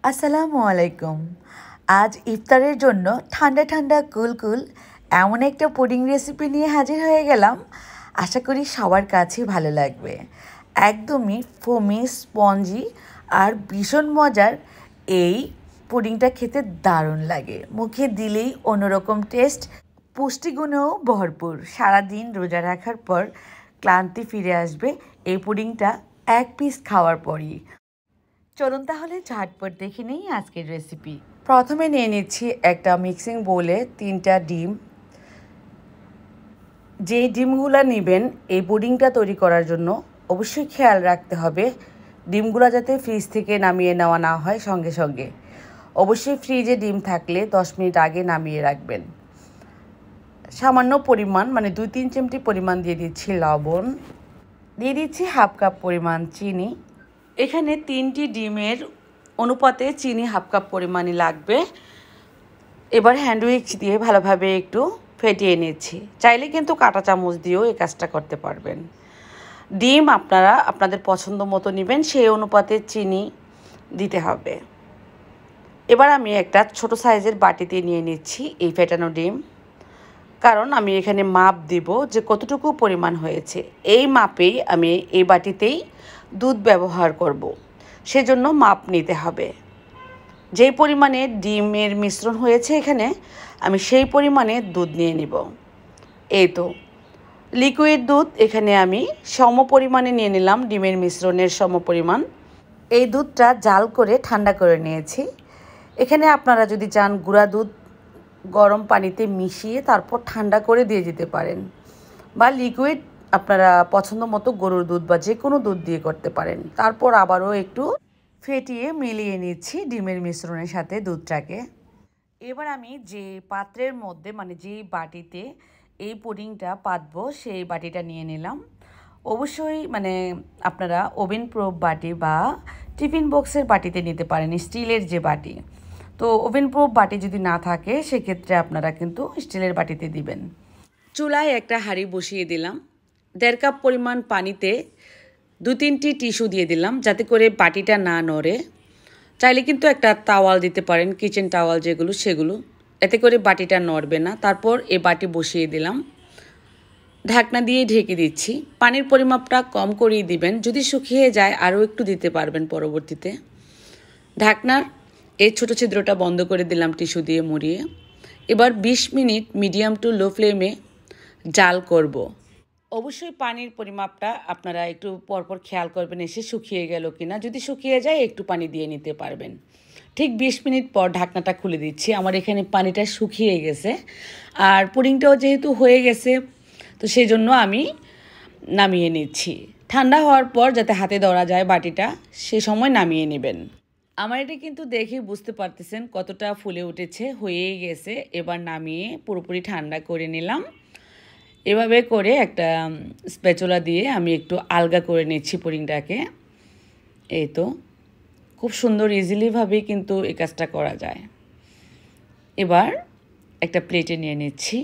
আসসালামু আলাইকুম। আজ ইফতারের জন্য ঠান্ডা ঠান্ডা কুল এমন একটা পুডিং রেসিপি নিয়ে হাজির হয়ে গেলাম। আশা করি সবার কাছে ভালো লাগবে। একদমই ফোমি স্পঞ্জি আর ভীষণ মজার এই পুডিংটা খেতে দারুণ লাগে। মুখে দিলেই অন্যরকম টেস্ট, পুষ্টিগুণেও ভরপুর। সারাদিন রোজা রাখার পর ক্লান্তি ফিরে আসবে এই পুডিংটা এক পিস খাওয়ার পরই। চলুন তাহলে ঝটপট দেখে নিই আজকের রেসিপি। প্রথমে নিয়ে নিচ্ছি একটা মিক্সিং বোলে 3টা ডিম। যেই ডিমগুলো নেবেন এই পুডিংটা তৈরি করার জন্য অবশ্যই খেয়াল রাখতে হবে ডিমগুলো যাতে ফ্রিজ থেকে নামিয়ে নেওয়া না হয় সঙ্গে সঙ্গে। অবশ্যই ফ্রিজে ডিম থাকলে 10 মিনিট আগে নামিয়ে রাখবেন। সামান্য পরিমাণ মানে 2-3 চিমটি পরিমাণ দিয়ে দিচ্ছি লবণ, দিয়ে দিচ্ছি হাফ কাপ পরিমাণ চিনি। এখানে 3টি ডিমের অনুপাতে চিনি হাফ কাপ পরিমাণই লাগবে। এবার হ্যান্ড উইক্স দিয়ে ভালোভাবে একটু ফেটিয়ে নিচ্ছি। চাইলে কিন্তু কাঁটা চামচ দিয়েও এই কাজটা করতে পারবেন। ডিম আপনারা আপনাদের পছন্দ মতো নেবেন, সেই অনুপাতে চিনি দিতে হবে। এবার আমি একটা ছোট সাইজের বাটিতে নিয়ে নিচ্ছি এই ফেটানো ডিম, কারণ আমি এখানে মাপ দিব যে কতটুকু পরিমাণ হয়েছে। এই মাপেই আমি এই বাটিতেই দুধ ব্যবহার করব, সেজন্য মাপ নিতে হবে। যেই পরিমাণে ডিমের মিশ্রণ হয়েছে এখানে আমি সেই পরিমাণে দুধ নিয়ে নিব। এই তো লিকুইড দুধ এখানে আমি সম পরিমাণে নিয়ে নিলাম, ডিমের মিশ্রণের সম পরিমাণ। এই দুধটা জাল করে ঠান্ডা করে নিয়েছি। এখানে আপনারা যদি চান গুঁড়া দুধ গরম পানিতে মিশিয়ে তারপর ঠান্ডা করে দিয়ে দিতে পারেন, বা লিকুইড আপনারা পছন্দ মতো গরুর দুধ বা যে কোনো দুধ দিয়ে করতে পারেন। তারপর আবারও একটু ফেটিয়ে মিলিয়ে নিচ্ছি ডিমের মিশ্রণের সাথে দুধটাকে। এবার আমি যে পাত্রের মধ্যে মানে যেই বাটিতে এই পুডিংটা পাতবো সেই বাটিটা নিয়ে নিলাম। অবশ্যই মানে আপনারা ওভেন প্রুফ বাটি বা টিফিন বক্সের বাটিতে নিতে পারেন, স্টিলের যে বাটি। তো ওভেন প্রুফ বাটি যদি না থাকে সেক্ষেত্রে আপনারা কিন্তু স্টিলের বাটিতে দিবেন। চুলায় একটা হাঁড়ি বসিয়ে দিলাম। 1.5 কাপ পরিমাণ পানিতে 2-3টি টিস্যু দিয়ে দিলাম যাতে করে বাটিটা না নড়ে। চাইলে কিন্তু একটা তাওয়াল দিতে পারেন, কিচেন তাওয়াল যেগুলো সেগুলো, এতে করে বাটিটা নড়বে না। তারপর এই বাটি বসিয়ে দিলাম, ঢাকনা দিয়ে ঢেকে দিচ্ছি। পানির পরিমাপটা কম করেই দিবেন, যদি শুকিয়ে যায় আরও একটু দিতে পারবেন পরবর্তীতে। ঢাকনার এই ছোটো ছিদ্রটা বন্ধ করে দিলাম টিস্যু দিয়ে মুড়িয়ে। এবার 20 মিনিট মিডিয়াম টু লো ফ্লেমে জাল করব। অবশ্যই পানির পরিমাপটা আপনারা একটু পরপর খেয়াল করবেন এসে শুকিয়ে গেল কিনা। যদি শুকিয়ে যায় একটু পানি দিয়ে নিতে পারবেন। ঠিক 20 মিনিট পর ঢাকনাটা খুলে দিচ্ছি। আমার এখানে পানিটা শুকিয়ে গেছে আর পুডিংটাও যেহেতু হয়ে গেছে তো সেই জন্য আমি নামিয়ে নিচ্ছি। ঠান্ডা হওয়ার পর যাতে হাতে ধরা যায় বাটিটা, সে সময় নামিয়ে নেবেন। আমার এটা কিন্তু দেখে বুঝতে পারতেছেন কতটা ফুলে উঠেছে, হয়েই গেছে। এবার নামিয়ে পুরোপুরি ঠান্ডা করে নিলাম। এভাবে করে একটা স্প্যাচুলা দিয়ে আমি একটু আলগা করে নিচ্ছি পুডিংটাকে। এই তো খুব সুন্দর ইজিলিভাবেই কিন্তু এই কাজটা করা যায়। এবার একটা প্লেটে নিয়ে নিচ্ছি।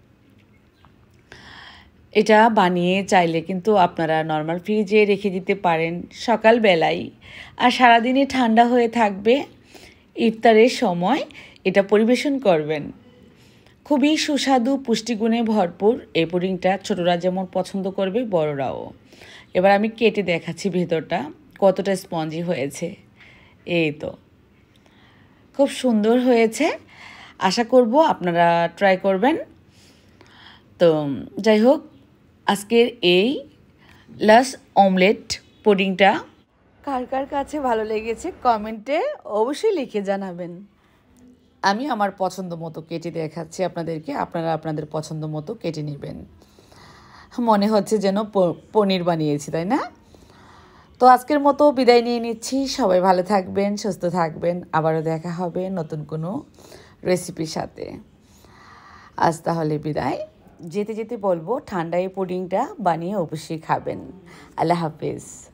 এটা বানিয়ে চাইলে কিন্তু আপনারা নর্মাল ফ্রিজে রেখে দিতে পারেন সকালবেলায়, আর সারাদিনই ঠান্ডা হয়ে থাকবে। ইফতারের সময় এটা পরিবেশন করবেন। খুবই সুস্বাদু, পুষ্টিগুণে ভরপুর এই পুডিংটা ছোটরা যেমন পছন্দ করবে বড়রাও। এবার আমি কেটে দেখাচ্ছি ভেতরটা কতটা স্পঞ্জি হয়েছে। এই তো খুব সুন্দর হয়েছে। আশা করব আপনারা ট্রাই করবেন। তো যাই হোক, আজকের এই লাশ অমলেট পুডিংটা কার কার কাছে ভালো লেগেছে কমেন্টে অবশ্যই লিখে জানাবেন। আমি আমার পছন্দ মতো কেটে দেখাচ্ছি আপনাদেরকে, আপনারা আপনাদের পছন্দ মতো কেটে নেবেন। মনে হচ্ছে যেন পনির বানিয়েছি, তাই না? তো আজকের মতো বিদায় নিয়ে নিচ্ছি। সবাই ভালো থাকবেন, সুস্থ থাকবেন। আবারও দেখা হবে নতুন কোনো রেসিপির সাথে। আজ তাহলে বিদায়। যেতে যেতে বলবো ঠান্ডা এই পুডিংটা বানিয়ে অবশ্যই খাবেন। আল্লাহ হাফেজ।